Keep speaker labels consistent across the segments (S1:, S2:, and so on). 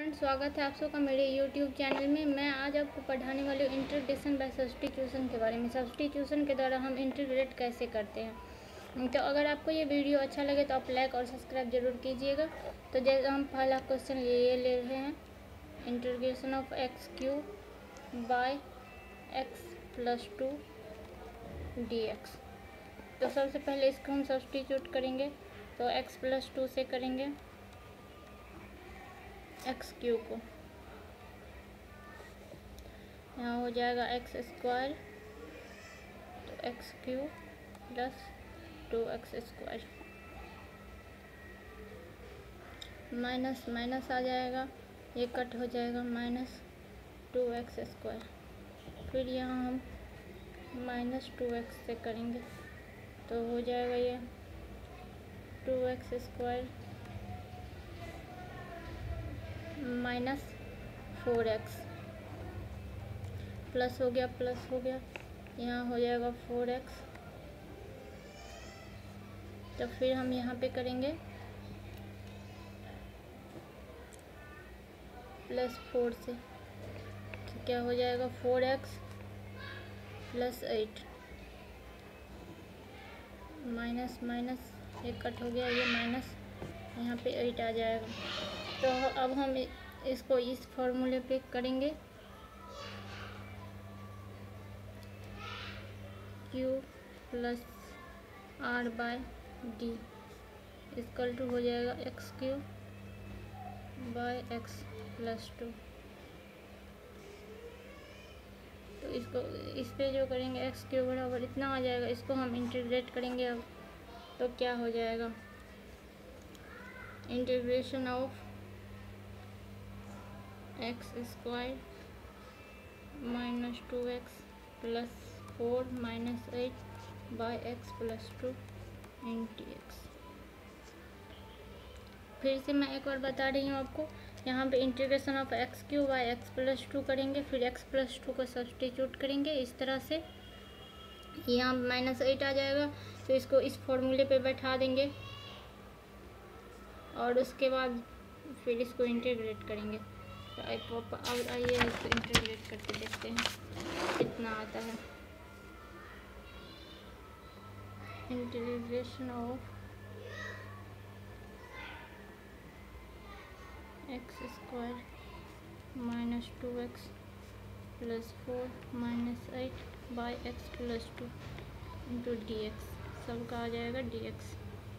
S1: Friends, स्वागत है आप सबका मेरे YouTube चैनल में। मैं आज आपको पढ़ाने वाली हूँ इंटीग्रेशन बाय सब्स्टिट्यूशन के बारे में। सब्स्टिट्यूशन के द्वारा हम इंटीग्रेट कैसे करते हैं। तो अगर आपको ये वीडियो अच्छा लगे तो आप लाइक और सब्सक्राइब जरूर कीजिएगा। तो जैसे हम पहला क्वेश्चन ये ले रहे हैं, integration of x cube by x plus 2 dx। तो सबसे पहले इसको हम सब्स्टिट्यूट करेंगे। तो एक्स प्लस 2 से करेंगे एक्स क्यूब को, यहाँ हो जाएगा एक्स स्क्वायर, तो x cube plus 2x square, minus minus आ जाएगा, ये कट हो जाएगा, माइनस 2x स्क्वायर। फिर यहाँ हम माइनस 2x से करेंगे तो हो जाएगा ये 2x square minus 4x, plus हो गया, यहाँ हो जाएगा 4x। तो फिर हम यहाँ पे करेंगे प्लस 4 से, तो क्या हो जाएगा 4x प्लस 8, माइनस माइनस ये कट हो गया, ये माइनस यहाँ पे 8 आ जाएगा। तो अब हम इसको इस फॉर्मूले पे करेंगे, q plus r by d equal to हो जाएगा x cube by x plus 2। तो इसको इस पे जो करेंगे एक्स क्यूब बराबर इतना आ जाएगा, इसको हम इंटीग्रेट करेंगे अब। तो क्या हो जाएगा, integration of x square minus 2x plus 4 minus 8 by x plus 2 into x. फिर से मैं एक बार बता रही हूँ आपको, यहाँ पे integration of x cube by x plus 2 करेंगे, फिर एक्स प्लस 2 को सब्स्टिट्यूट करेंगे इस तरह से, यहाँ माइनस 8 आ जाएगा। तो इसको इस फॉर्मूले पे बैठा देंगे और उसके बाद फिर इसको इंटीग्रेट करेंगे। तो अब आइए इसको इंटीग्रेट करके देखते हैं कितना आता है। Integration of x square minus 2x plus 4 minus 8 by x plus 2 into d x, सबका आ जाएगा dx।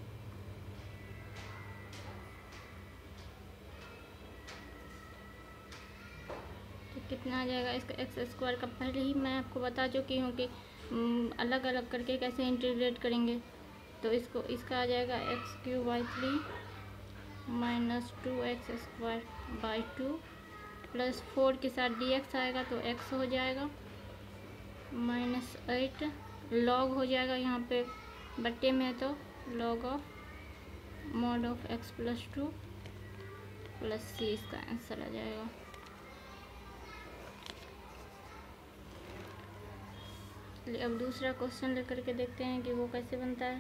S1: कितना आ जाएगा इसका, एक्स स्क्वायर का पहले ही मैं आपको बता चुकी हूँ कि अलग अलग करके कैसे इंटीग्रेट करेंगे। तो इसका आ जाएगा x cube by 3 minus 2x square by 2 plus 4 के साथ dx आएगा तो x हो जाएगा माइनस 8, लॉग हो जाएगा यहाँ पे बट्टे में, तो log of mod of x plus 2 plus c, इसका आंसर आ जाएगा। अब दूसरा क्वेश्चन लेकर के देखते हैं कि वो कैसे बनता है।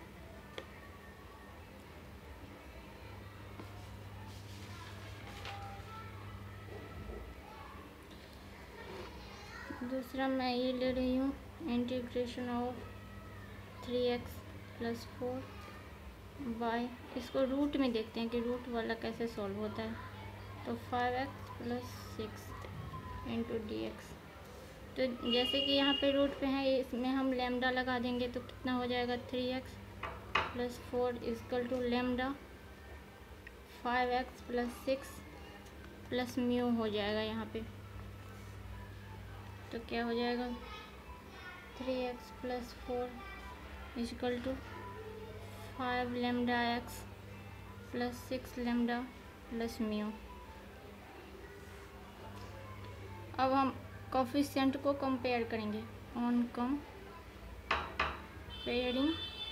S1: दूसरा मैं ये ले रही हूँ, integration of 3x plus 4 by, इसको रूट में देखते हैं कि रूट वाला कैसे सॉल्व होता है। तो 5x plus 6 into d x. तो जैसे कि यहाँ पे रूट पे है, इसमें हम लैम्डा लगा देंगे तो कितना हो जाएगा 3x plus 4 equal to lambda 5x plus 6 plus mu हो जाएगा यहाँ पे। तो क्या हो जाएगा 3x plus 4 equal to 5 lambda x plus 6 lambda plus mu. अब हम कोफिशिएंट को कंपेयर करेंगे, ऑन कंपेयरिंग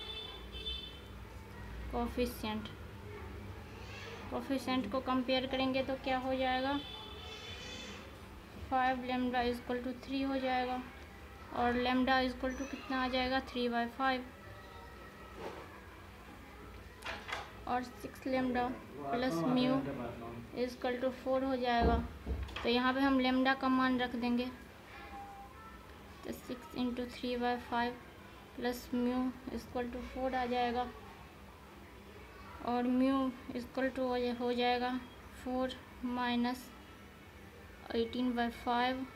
S1: कोफिशिएंट को कंपेयर करेंगे तो क्या हो जाएगा 5 लैम्डा इक्वल टू 3 हो जाएगा, और लैम्डा इक्वल टू कितना आ जाएगा 3/5। और 6 lambda plus mu equal to 4 हो जाएगा। तो यहाँ पे हम लेमडा का मान रख देंगे, तो 6 into 3/5 plus mu equal to 4 आ जाएगा, और म्यू इक्वल टू हो जाएगा 4 माइनस 18/5,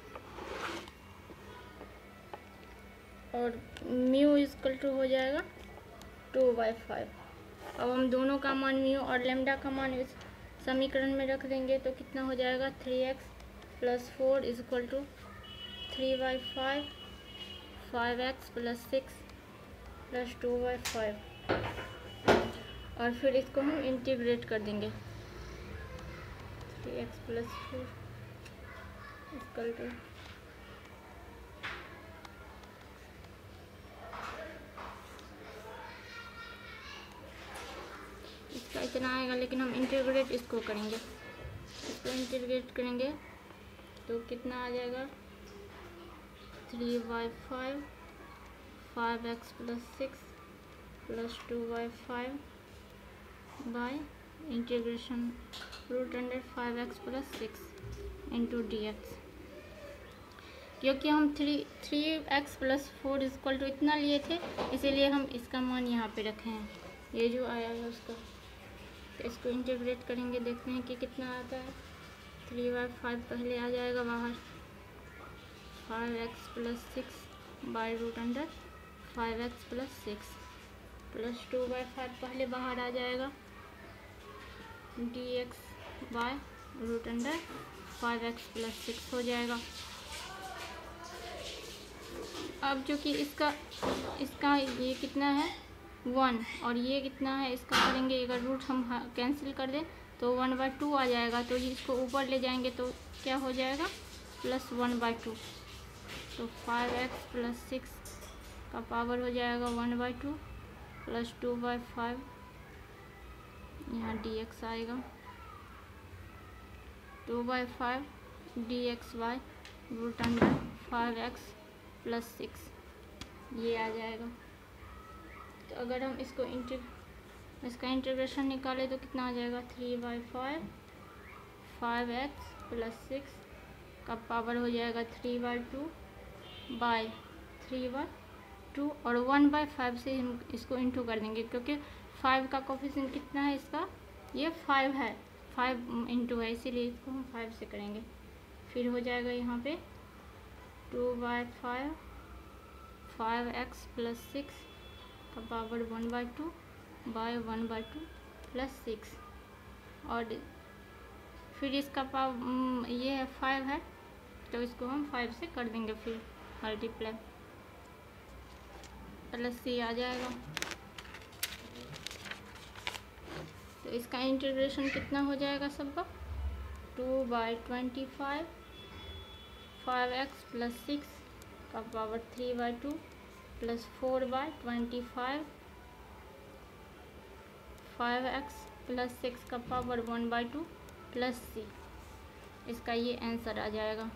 S1: और म्यू इक्वल टू हो जाएगा 2/5। अब हम दोनों का मान म्यू और लेमडा का मान इस समीकरण में रख देंगे, तो कितना हो जाएगा 3x plus 4 equal to 3/5, 5x plus 6 plus 2/5, और फिर इसको हम इंटीग्रेट कर देंगे। 3x प्लस 4 इक्वल टू इसका इतना आएगा, लेकिन हम इंटीग्रेट इसको करेंगे, इसको इंटीग्रेट करेंगे तो कितना आ जाएगा 3/5, 5x plus 6 plus 2/5 by integration √5x plus 6 into dx। क्योंकि हम 3x प्लस 4 इक्वल टू इतना लिए थे, इसीलिए हम इसका मान यहाँ पे रखे हैं, ये जो आया है उसका। तो इसको इंटीग्रेट करेंगे, देखते हैं कि कितना आता है। 3/5 पहले आ जाएगा बाहर, 5x plus 6 by √5x plus 6 plus 2/5 पहले बाहर आ जाएगा, dx बाय √5x प्लस 6 हो जाएगा। अब जो कि इसका ये कितना है 1, और ये कितना है इसका करेंगे, अगर रूट हम कैंसिल कर दें तो 1/2 आ जाएगा, तो इसको ऊपर ले जाएंगे तो क्या हो जाएगा प्लस 1/2, तो 5x प्लस 6 का पावर हो जाएगा 1/2 प्लस 2/5, यहाँ dx आएगा 2/5 dx बाय √5x प्लस 6, ये आ जाएगा। तो अगर हम इसको इसका इंटीग्रेशन निकालें तो कितना आ जाएगा 3/5, 5x प्लस 6 का पावर हो जाएगा 3/2 बाय 3/2, और 1/5 से हम इसको इंटू कर देंगे, क्योंकि 5 का कोफिशिएंट कितना है इसका, ये 5 है, 5 इंटू है, इसीलिए इसको हम 5 से करेंगे। फिर हो जाएगा यहाँ पे 2/5, 5x प्लस 6 का पावर 1/2 बाय 1/2 प्लस 6, और फिर इसका पावर ये है 5 है, तो इसको हम 5 से कर देंगे, फिर मल्टीप्लाई प्लस c आ जाएगा। तो इसका इंटीग्रेशन कितना हो जाएगा सबका 2/25, 5x प्लस 6 का पावर 3/2 प्लस 4/25, 5x प्लस 6 का पावर 1/2 प्लस c, इसका ये आंसर आ जाएगा।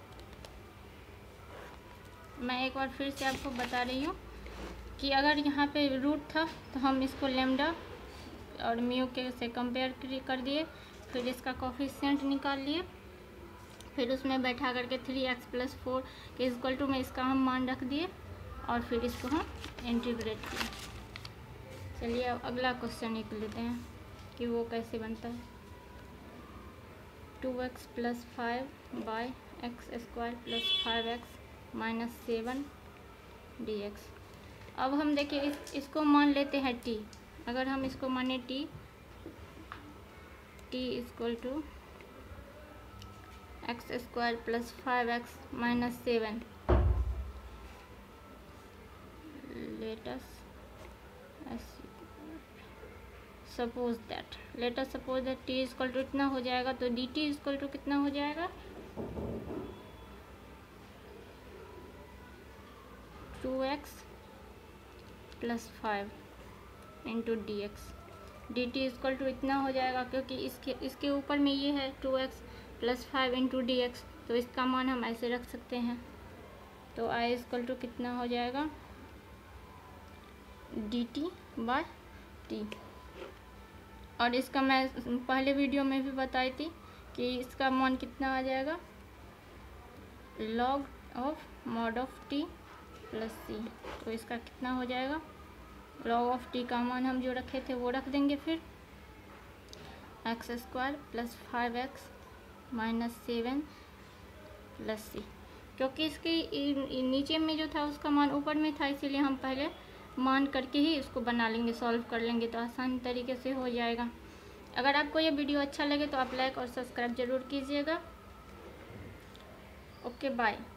S1: मैं एक बार फिर से आपको बता रही हूँ कि अगर यहाँ पे रूट था तो हम इसको लेमडा और म्यू के से कंपेयर कर दिए, फिर इसका कोफिशिएंट निकाल लिए, फिर उसमें बैठा करके 3x प्लस 4 के इक्वल टू में इसका हम मान रख दिए, और फिर इसको हम इंटीग्रेट किए। चलिए अब अगला क्वेश्चन लिख लेते हैं कि वो कैसे बनता है। 2x plus 5 by x² plus 5x minus 7 dx। अब हम देखिए इसको मान लेते हैं t। अगर हम इसको माने t equal to x² plus 5x minus 7, let us suppose that t equal to इतना हो जाएगा, तो dt इक्वल टू कितना हो जाएगा 2x plus 5 into dx। dt equal to इतना हो जाएगा, क्योंकि इसके ऊपर में ये है 2x प्लस 5 इंटू dx, तो इसका मान हम ऐसे रख सकते हैं। तो i इक्वल टू कितना हो जाएगा dt बाय t। और इसका मैं पहले वीडियो में भी बताई थी कि इसका मान कितना आ जाएगा, log of mod of t plus C. तो इसका कितना हो जाएगा, log ऑफ t का मान हम जो रखे थे वो रख देंगे, फिर x square plus 5x minus 7 plus C. क्योंकि इसकी नीचे में जो था उसका मान ऊपर में था, इसीलिए हम पहले मान करके ही इसको बना लेंगे, सॉल्व कर लेंगे, तो आसान तरीके से हो जाएगा। अगर आपको ये वीडियो अच्छा लगे तो आप लाइक और सब्सक्राइब ज़रूर कीजिएगा। Okay bye.